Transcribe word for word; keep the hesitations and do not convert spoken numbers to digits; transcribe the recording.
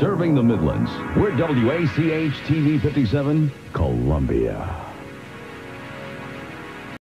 Serving the Midlands. We're W A C H T V fifty-seven, Columbia.